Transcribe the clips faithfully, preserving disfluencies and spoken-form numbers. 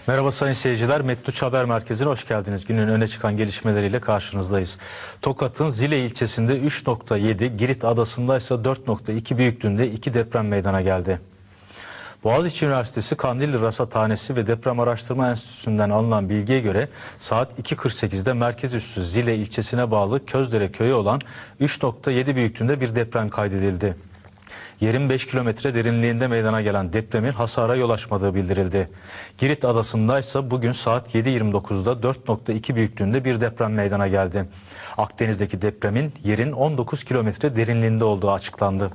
Merhaba sayın seyirciler, Metluç Haber Merkezi'ne hoş geldiniz. Günün öne çıkan gelişmeleriyle karşınızdayız. Tokat'ın Zile ilçesinde üç nokta yedi, Girit Adası'nda ise dört nokta iki büyüklüğünde iki deprem meydana geldi. Boğaziçi Üniversitesi Kandilli Rasathanesi ve Deprem Araştırma Enstitüsü'nden alınan bilgiye göre saat iki kırk sekizde merkez üssü Zile ilçesine bağlı Közdere köyü olan üç nokta yedi büyüklüğünde bir deprem kaydedildi. Yerin beş kilometre derinliğinde meydana gelen depremin hasara yol açmadığı bildirildi. Girit Adası'nda ise bugün saat yedi yirmi dokuzda dört nokta iki büyüklüğünde bir deprem meydana geldi. Akdeniz'deki depremin yerin on dokuz kilometre derinliğinde olduğu açıklandı.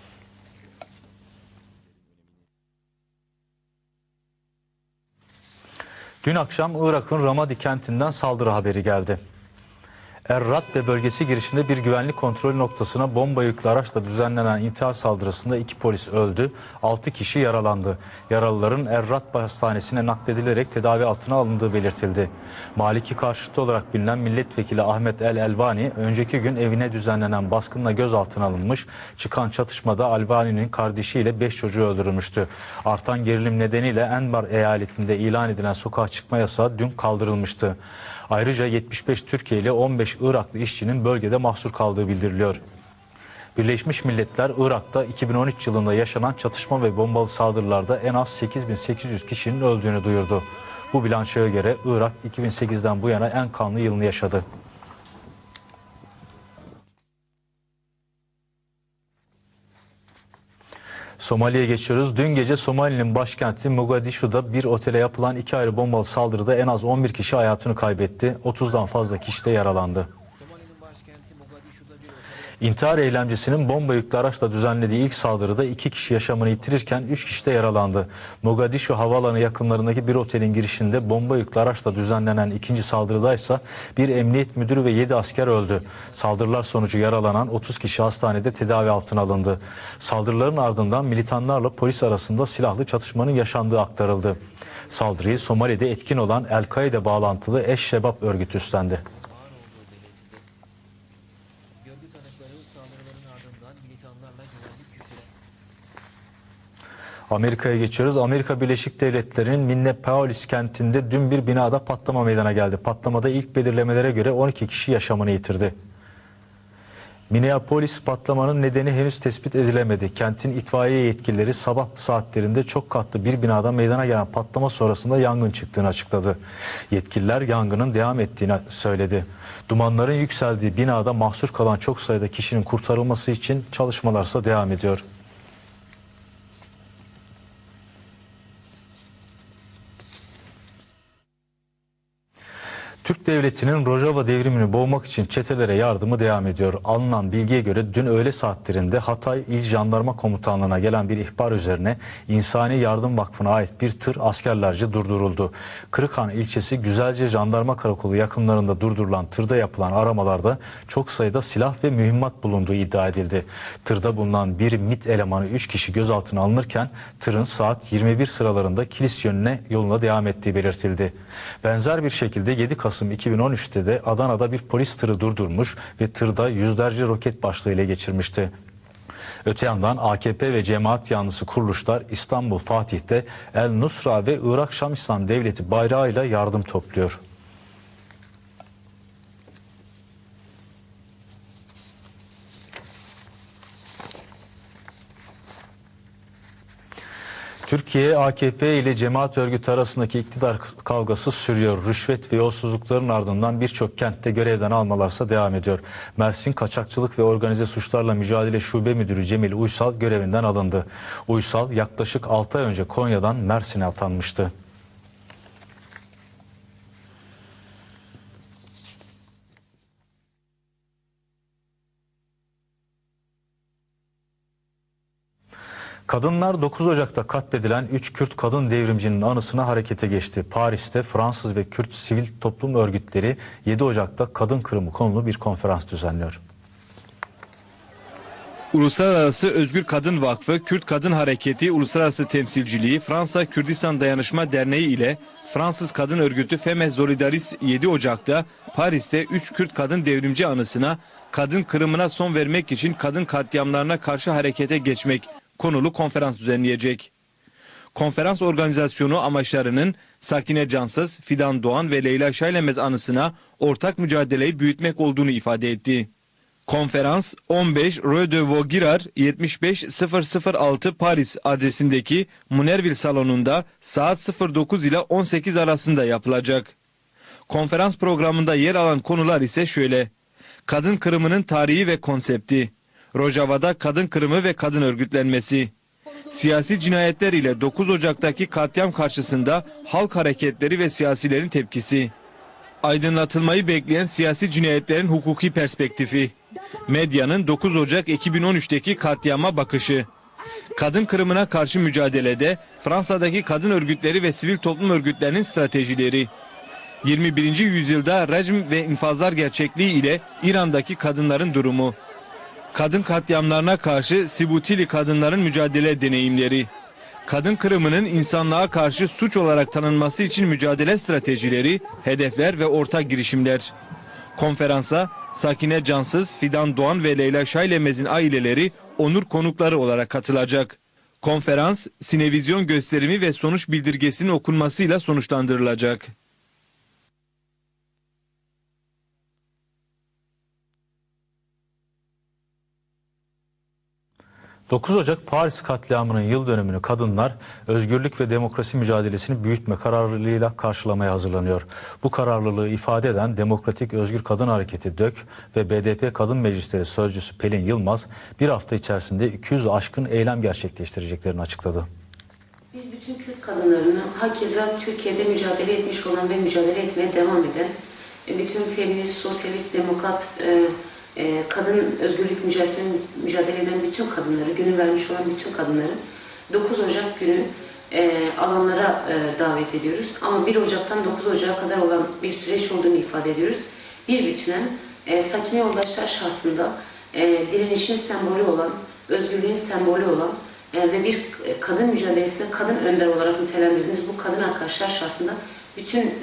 Dün akşam Irak'ın Ramadi kentinden saldırı haberi geldi. Er-Rad ve bölgesi girişinde bir güvenlik kontrol noktasına bomba yüklü araçla düzenlenen intihar saldırısında iki polis öldü, altı kişi yaralandı. Yaralıların Er-Rad hastanesine nakledilerek tedavi altına alındığı belirtildi. Maliki karşıtı olarak bilinen milletvekili Ahmet El-Elvani, önceki gün evine düzenlenen baskınla gözaltına alınmış, çıkan çatışmada Elvani'nin kardeşiyle beş çocuğu öldürülmüştü. Artan gerilim nedeniyle Enbar eyaletinde ilan edilen sokağa çıkma yasağı dün kaldırılmıştı. Ayrıca yetmiş beş Türkiye ile on beş Iraklı işçinin bölgede mahsur kaldığı bildiriliyor. Birleşmiş Milletler, Irak'ta iki bin on üç yılında yaşanan çatışma ve bombalı saldırılarda en az sekiz bin sekiz yüz kişinin öldüğünü duyurdu. Bu bilançoya göre Irak iki bin sekizden bu yana en kanlı yılını yaşadı. Somali'ye geçiyoruz. Dün gece Somali'nin başkenti Mogadishu'da bir otele yapılan iki ayrı bombalı saldırıda en az on bir kişi hayatını kaybetti. otuzdan fazla kişi de yaralandı. İntihar eylemcisinin bomba yüklü araçla düzenlediği ilk saldırıda iki kişi yaşamını yitirirken üç kişi de yaralandı. Mogadishu havaalanı yakınlarındaki bir otelin girişinde bomba yüklü araçla düzenlenen ikinci saldırıda ise bir emniyet müdürü ve yedi asker öldü. Saldırılar sonucu yaralanan otuz kişi hastanede tedavi altına alındı. Saldırıların ardından militanlarla polis arasında silahlı çatışmanın yaşandığı aktarıldı. Saldırıyı Somali'de etkin olan El-Kaide bağlantılı Eş-Şebab örgütü üstlendi. Amerika'ya geçiyoruz. Amerika Birleşik Devletleri'nin Minneapolis kentinde dün bir binada patlama meydana geldi. Patlamada ilk belirlemelere göre on iki kişi yaşamını yitirdi. Minneapolis patlamanın nedeni henüz tespit edilemedi. Kentin itfaiye yetkilileri sabah saatlerinde çok katlı bir binada meydana gelen patlama sonrasında yangın çıktığını açıkladı. Yetkililer yangının devam ettiğini söyledi. Dumanların yükseldiği binada mahsur kalan çok sayıda kişinin kurtarılması için çalışmalarsa devam ediyor. Türk Devleti'nin Rojava devrimini boğmak için çetelere yardımı devam ediyor. Alınan bilgiye göre dün öğle saatlerinde Hatay İl Jandarma Komutanlığı'na gelen bir ihbar üzerine İnsani Yardım Vakfı'na ait bir tır askerlerce durduruldu. Kırıkhan ilçesi Güzelce Jandarma Karakolu yakınlarında durdurulan tırda yapılan aramalarda çok sayıda silah ve mühimmat bulunduğu iddia edildi. Tırda bulunan bir MİT elemanı üç kişi gözaltına alınırken tırın saat yirmi bir sıralarında Kilis yönüne yoluna devam ettiği belirtildi. Benzer bir şekilde yedi Kasım iki bin on üç'te de Adana'da bir polis tırı durdurmuş ve tırda yüzlerce roket başlığı ele geçirmişti. Öte yandan A K P ve cemaat yanlısı kuruluşlar İstanbul Fatih'te El Nusra ve Irak Şam İslam Devleti bayrağıyla yardım topluyor. Türkiye, A K P ile cemaat örgütü arasındaki iktidar kavgası sürüyor. Rüşvet ve yolsuzlukların ardından birçok kentte görevden almalarsa devam ediyor. Mersin Kaçakçılık ve Organize Suçlarla Mücadele Şube Müdürü Cemil Uysal görevinden alındı. Uysal yaklaşık altı ay önce Konya'dan Mersin'e atanmıştı. Kadınlar dokuz Ocak'ta katledilen üç Kürt kadın devrimcinin anısına harekete geçti. Paris'te Fransız ve Kürt sivil toplum örgütleri yedi Ocak'ta kadın kırımı konulu bir konferans düzenliyor. Uluslararası Özgür Kadın Vakfı, Kürt Kadın Hareketi Uluslararası Temsilciliği, Fransa Kürdistan Dayanışma Derneği ile Fransız Kadın Örgütü Femmes Solidaris yedi Ocak'ta Paris'te üç Kürt kadın devrimci anısına kadın kırımına son vermek için kadın katliamlarına karşı harekete geçmek konulu konferans düzenleyecek. Konferans organizasyonu amaçlarının Sakine Cansız, Fidan Doğan ve Leyla Şaylemez anısına ortak mücadeleyi büyütmek olduğunu ifade etti. Konferans on beş Rue de Vaugirard yetmiş beş bin altı Paris adresindeki Munerville salonunda saat sıfır dokuz ile on sekiz arasında yapılacak. Konferans programında yer alan konular ise şöyle: kadın kırımının tarihi ve konsepti, Rojava'da kadın kırımı ve kadın örgütlenmesi, siyasi cinayetler ile dokuz Ocak'taki katliam karşısında halk hareketleri ve siyasilerin tepkisi, aydınlatılmayı bekleyen siyasi cinayetlerin hukuki perspektifi, medyanın dokuz Ocak iki bin on üç'teki katliama bakışı, kadın kırımına karşı mücadelede Fransa'daki kadın örgütleri ve sivil toplum örgütlerinin stratejileri, yirmi birinci yüzyılda rejim ve infazlar gerçekliği ile İran'daki kadınların durumu, kadın katliamlarına karşı Sibutili kadınların mücadele deneyimleri, kadın kırımının insanlığa karşı suç olarak tanınması için mücadele stratejileri, hedefler ve ortak girişimler. Konferansa Sakine Cansız, Fidan Doğan ve Leyla Şaylemez'in aileleri onur konukları olarak katılacak. Konferans, sinevizyon gösterimi ve sonuç bildirgesinin okunmasıyla sonuçlandırılacak. dokuz Ocak Paris katliamının yıl dönümünü kadınlar özgürlük ve demokrasi mücadelesini büyütme kararlılığıyla karşılamaya hazırlanıyor. Bu kararlılığı ifade eden Demokratik Özgür Kadın Hareketi DÖK ve B D P Kadın Meclisleri Sözcüsü Pelin Yılmaz bir hafta içerisinde iki yüzü aşkın eylem gerçekleştireceklerini açıkladı. Biz bütün Kürt kadınlarını, hakeza Türkiye'de mücadele etmiş olan ve mücadele etmeye devam eden bütün feminist, sosyalist, demokrat, e, e, kadın özgürlük mücadelesine mücadele eden bütün kadınları, günü vermiş olan bütün kadınları dokuz Ocak günü e, alanlara e, davet ediyoruz. Ama bir Ocak'tan dokuz Ocak'a kadar olan bir süreç olduğunu ifade ediyoruz. Bir bütünen e, Sakine Yoldaşlar şahsında e, direnişin sembolü olan, özgürlüğün sembolü olan ve bir kadın mücadelesinde kadın önder olarak nitelendirdiğimiz bu kadın arkadaşlar şahsında bütün e,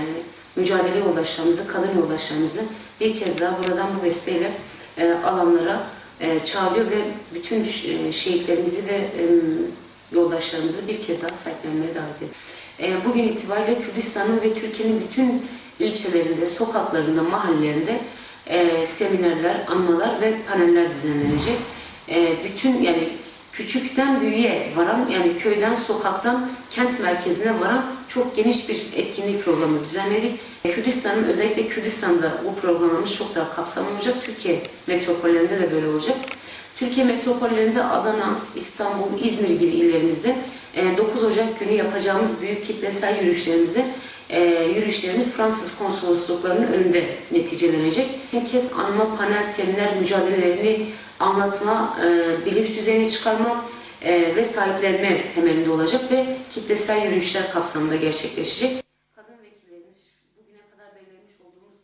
mücadele yoldaşlarımızı, kadın yoldaşlarımızı bir kez daha buradan bu vesileyle e, alanlara e, çağırıyor ve bütün e, şehitlerimizi ve e, yoldaşlarımızı bir kez daha sahiplenmeye davet ediyor. E, bugün itibariyle Kürdistan'ın ve Türkiye'nin bütün ilçelerinde, sokaklarında, mahallelerinde e, seminerler, anmalar ve paneller düzenlenecek. E, bütün yani küçükten büyüğe varan, yani köyden, sokaktan kent merkezine varan çok geniş bir etkinlik programı düzenledik. Kürdistan'ın, özellikle Kürdistan'da bu programımız çok daha kapsamlı olacak. Türkiye metropollerinde de böyle olacak. Türkiye metropollerinde Adana, İstanbul, İzmir gibi illerimizde dokuz Ocak günü yapacağımız büyük kitlesel yürüyüşlerimizde yürüyüşlerimiz Fransız konsolosluklarının önünde neticelenecek. Bir kez anma, panel, seminer mücadelelerini anlatma, bilinç düzeyini çıkarma ve sahiplenme temelinde olacak ve kitlesel yürüyüşler kapsamında gerçekleşecek. Kadın vekillerimiz bugüne kadar belirlemiş olduğumuz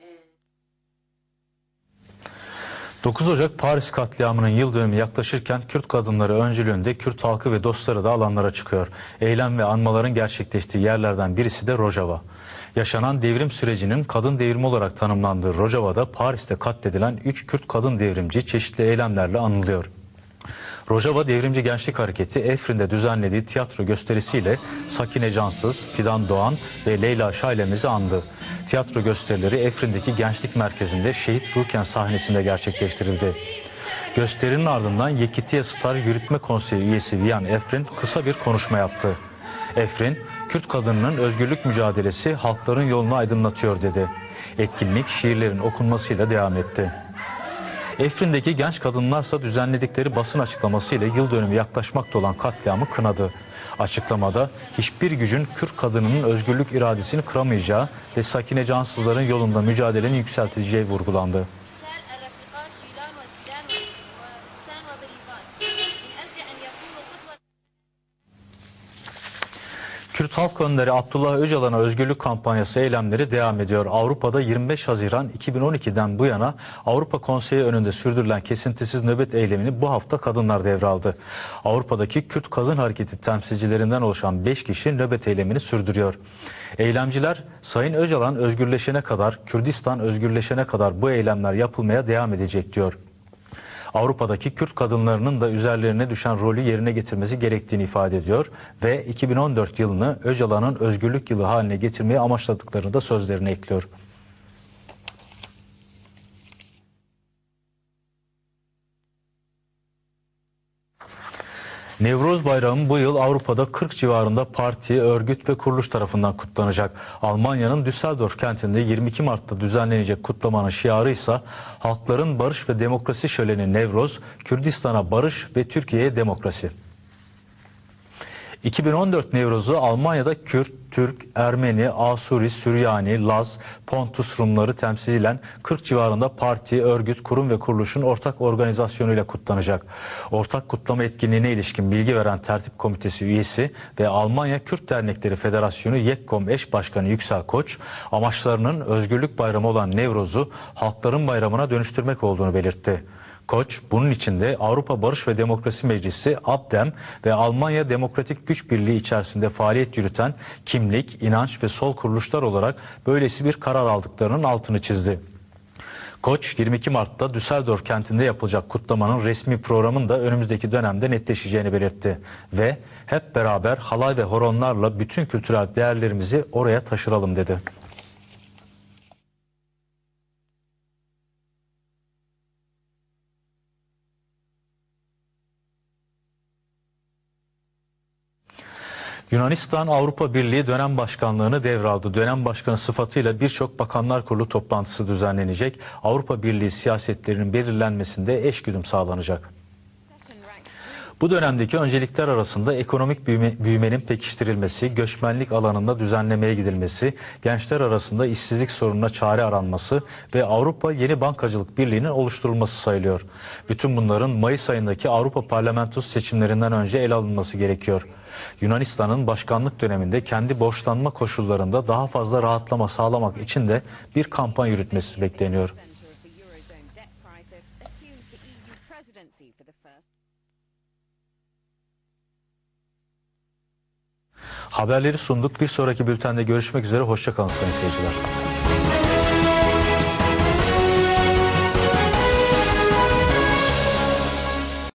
dokuz Ocak Paris katliamının yıl dönümü yaklaşırken Kürt kadınları öncülüğünde Kürt halkı ve dostları da alanlara çıkıyor. Eylem ve anmaların gerçekleştiği yerlerden birisi de Rojava. Yaşanan devrim sürecinin kadın devrimi olarak tanımlandığı Rojava'da Paris'te katledilen üç Kürt kadın devrimci çeşitli eylemlerle anılıyor. Rojava Devrimci Gençlik Hareketi Efrin'de düzenlediği tiyatro gösterisiyle Sakine Cansız, Fidan Doğan ve Leyla Şaylemez'i andı. Tiyatro gösterileri Efrin'deki Gençlik Merkezi'nde Şehit Ruken sahnesinde gerçekleştirildi. Gösterinin ardından Yekitiye Star Yürütme Konseyi üyesi Viyan Efrin kısa bir konuşma yaptı. Efrin, Kürt kadınının özgürlük mücadelesi halkların yolunu aydınlatıyor dedi. Etkinlik şiirlerin okunmasıyla devam etti. Efrin'deki genç kadınlarsa düzenledikleri basın açıklamasıyla yıl dönümü yaklaşmakta olan katliamı kınadı. Açıklamada hiçbir gücün Kürt kadınının özgürlük iradesini kıramayacağı ve Sakine Cansızların yolunda mücadelenin yükseltileceği vurgulandı. Kürt Halk Önderi Abdullah Öcalan'a özgürlük kampanyası eylemleri devam ediyor. Avrupa'da yirmi beş Haziran iki bin on iki'den bu yana Avrupa Konseyi önünde sürdürülen kesintisiz nöbet eylemini bu hafta kadınlar devraldı. Avrupa'daki Kürt Kadın Hareketi temsilcilerinden oluşan beş kişi nöbet eylemini sürdürüyor. Eylemciler Sayın Öcalan özgürleşene kadar, Kürdistan özgürleşene kadar bu eylemler yapılmaya devam edecek diyor. Avrupa'daki Kürt kadınlarının da üzerlerine düşen rolü yerine getirmesi gerektiğini ifade ediyor ve iki bin on dört yılını Öcalan'ın özgürlük yılı haline getirmeyi amaçladıklarını da sözlerine ekliyor. Nevruz Bayramı bu yıl Avrupa'da kırk civarında parti, örgüt ve kuruluş tarafından kutlanacak. Almanya'nın Düsseldorf kentinde yirmi iki Mart'ta düzenlenecek kutlamanın şiarı ise halkların barış ve demokrasi şöleni Nevruz, Kürdistan'a barış ve Türkiye'ye demokrasi. iki bin on dört Nevruz'u Almanya'da Kürt, Türk, Ermeni, Asuri, Süryani, Laz, Pontus Rumları temsilen kırk civarında parti, örgüt, kurum ve kuruluşun ortak organizasyonuyla kutlanacak. Ortak kutlama etkinliğine ilişkin bilgi veren Tertip Komitesi üyesi ve Almanya Kürt Dernekleri Federasyonu Yekkom eş başkanı Yüksel Koç, amaçlarının özgürlük bayramı olan Nevruz'u halkların bayramına dönüştürmek olduğunu belirtti. Koç, bunun içinde Avrupa Barış ve Demokrasi Meclisi, ABDEM ve Almanya Demokratik Güç Birliği içerisinde faaliyet yürüten kimlik, inanç ve sol kuruluşlar olarak böylesi bir karar aldıklarının altını çizdi. Koç, yirmi iki Mart'ta Düsseldorf kentinde yapılacak kutlamanın resmi programın da önümüzdeki dönemde netleşeceğini belirtti. Ve hep beraber halay ve horonlarla bütün kültürel değerlerimizi oraya taşıralım dedi. Yunanistan Avrupa Birliği dönem başkanlığını devraldı. Dönem başkanı sıfatıyla birçok bakanlar kurulu toplantısı düzenlenecek. Avrupa Birliği siyasetlerinin belirlenmesinde eşgüdüm sağlanacak. Bu dönemdeki öncelikler arasında ekonomik büyüme, büyümenin pekiştirilmesi, göçmenlik alanında düzenlemeye gidilmesi, gençler arasında işsizlik sorununa çare aranması ve Avrupa Yeni Bankacılık Birliği'nin oluşturulması sayılıyor. Bütün bunların Mayıs ayındaki Avrupa Parlamentosu seçimlerinden önce ele alınması gerekiyor. Yunanistan'ın başkanlık döneminde kendi borçlanma koşullarında daha fazla rahatlama sağlamak için de bir kampanya yürütmesi bekleniyor. Haberleri sunduk. Bir sonraki bültende görüşmek üzere. Hoşça kalın sayın seyirciler.